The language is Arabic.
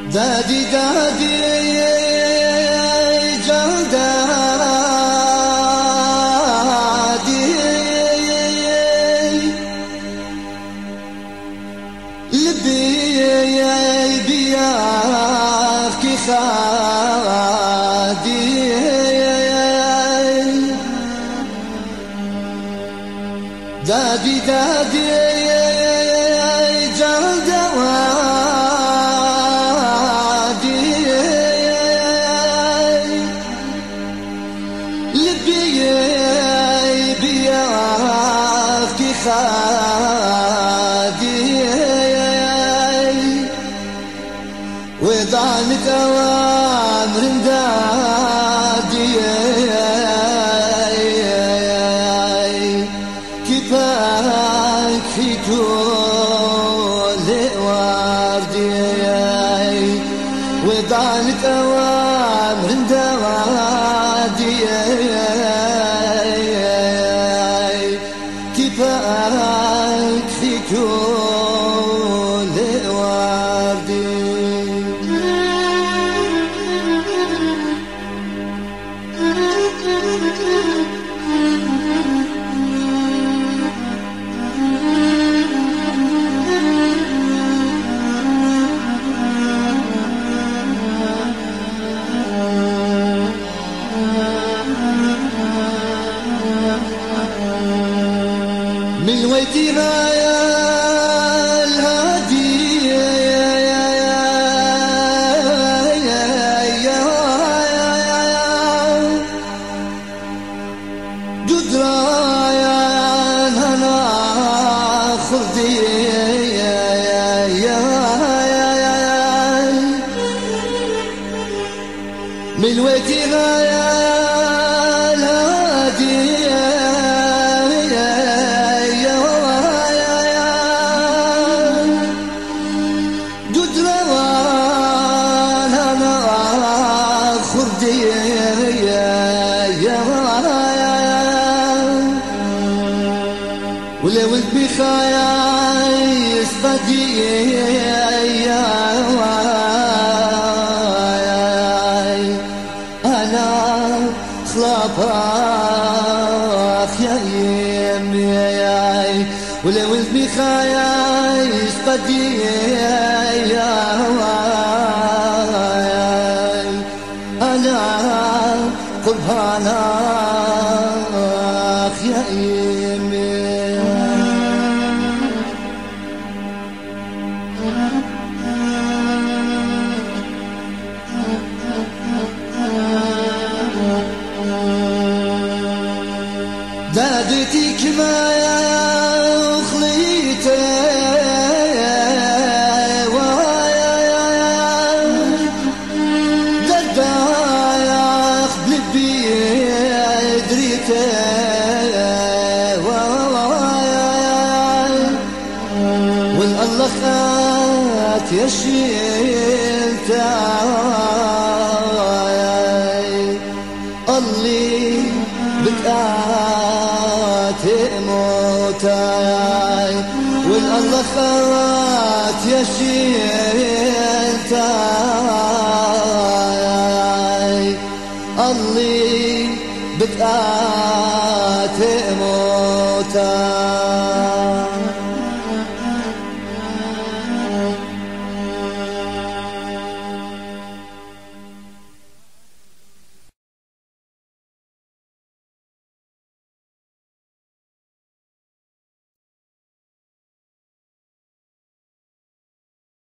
دادي دادي جلدادي لبي بياخي خادي دادي دادي خادي وضعنك أوامر دادي كيفك في كل وردي وضعنك أوامر دادي كيفك في كل وردي من ويتها يا الهادي قدرة يا الهنا خردي من ويتها يا الهادي ولو بخايس بدي أنا خلافك يا يمي ولو بخايس بدي أنا قربانك يا يمي دادتك ما خليته دردايخ بلبي دريته والله خات يشيلته اللي بكات موتاي والله خات يشيلتاي اللي بكات